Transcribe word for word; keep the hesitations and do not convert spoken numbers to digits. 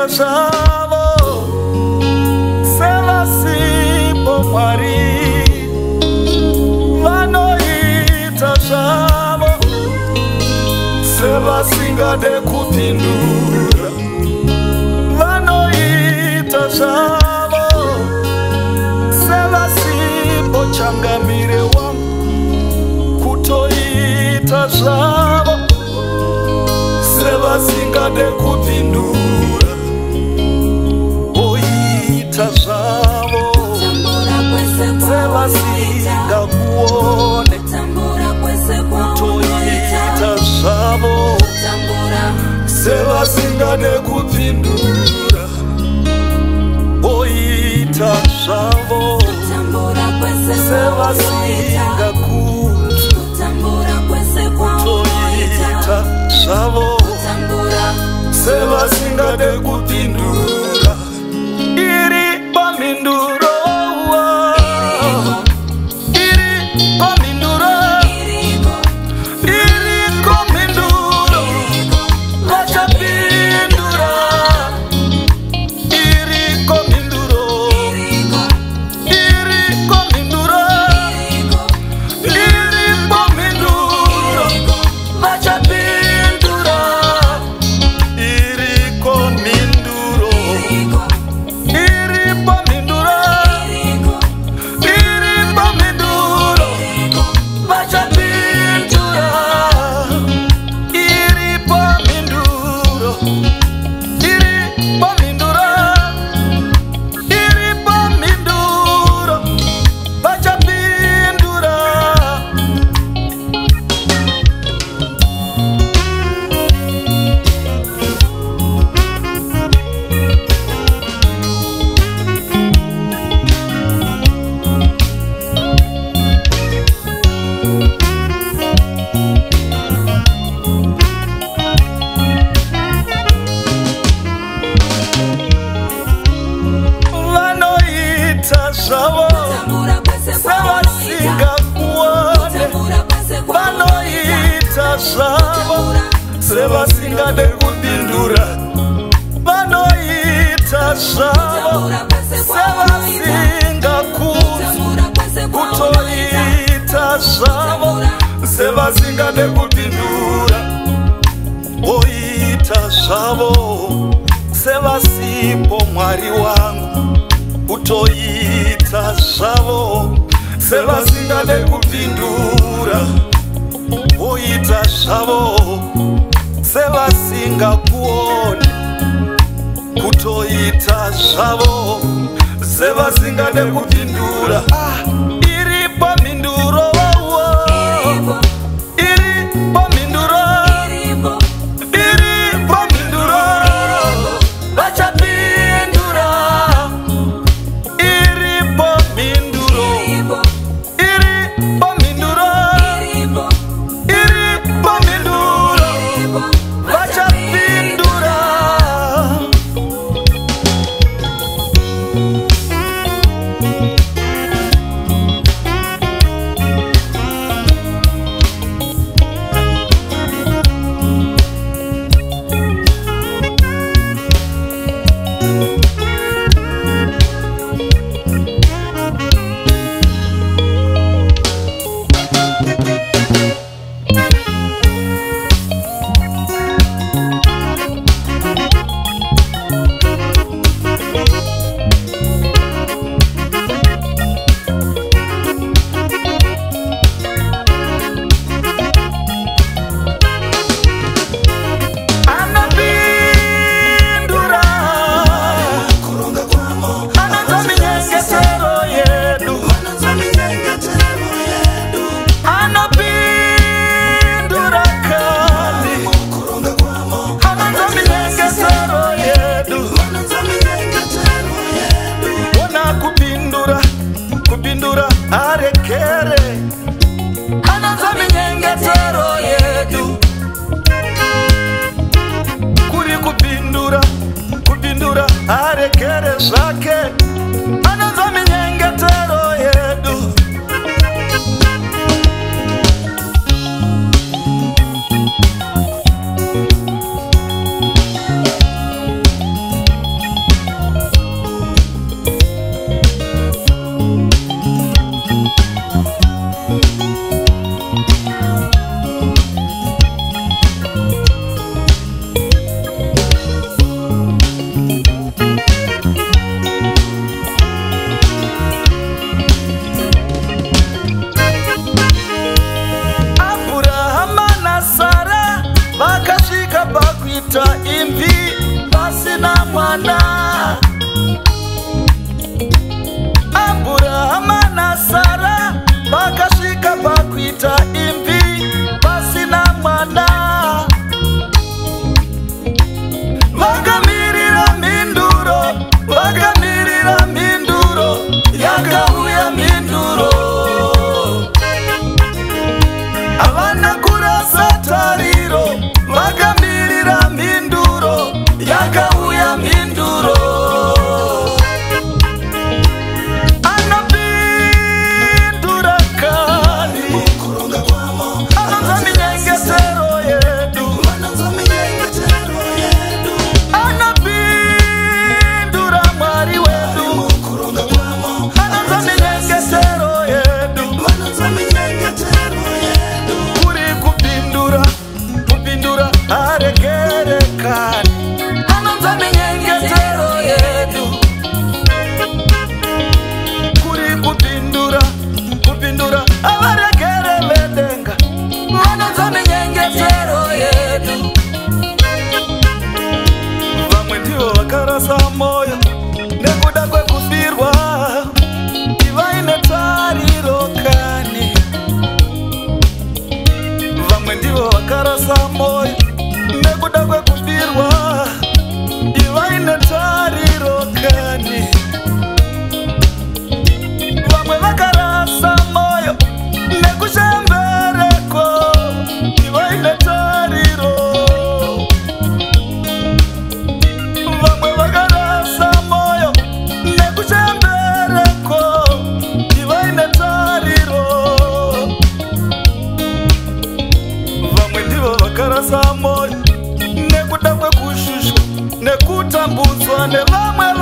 zvavo sevasipo Mwari, vanoita zvavo sevasingade kupindura, vanoita zvavo sevasipo changamire wangu, kutoita zvavo sevasingade kupindura, oita zvavo sevasingakuone, kutoita zvavo sevasingade kupindura, oita zvavo sevasingakuone, kutoita zvavo sevasingade kupindura. Iri paminduro, iri paminduro, iri kominduro, vachapindura. Iri kominduro, iri kominduro, iri kominduro, vachapindura. Iri kominduro, iri kominduro, iri kominduro, vachapindura. Iri kominduro, iri kominduro, iri kominduro, vachapindura. Vanoita zvavo sevasingakuone, vanoita zvavo sevasingade kupindura, vanoita zvavo sevasingakunzwe, kutoita zvavo sevasingade kupindura, oita zvavo sevasipo Mwari wangu, kutoita zvavo sevasingade kupindura, oita zvavo sevasingakuone, kutoita zvavo sevasingade kupindura. Ah, iri paminduro, iri paminduro, iri paminduro, vachapindura. Iri paminduro, iri paminduro, iri paminduro, vachapindura. Kupindura arekere, ananza minyengetero yedu. Kuri kupindura, kupindura arekere zvake, ananza minyengetero yedu. moyo nekuda kwekufirwa ivaine tariro kani. Vamwe ndivo vakarasa moyo nekuda kwekufirwa ivaine tariro kani. Vamwe vakarasa moyo nekushembereko ivaine tariro. Vamwe vakarasa moyo nekushembereko ivaine tariro. Vamwe ndivo vakarasa moyo nekuda kwekushushwa nekutambudzwa nevamwe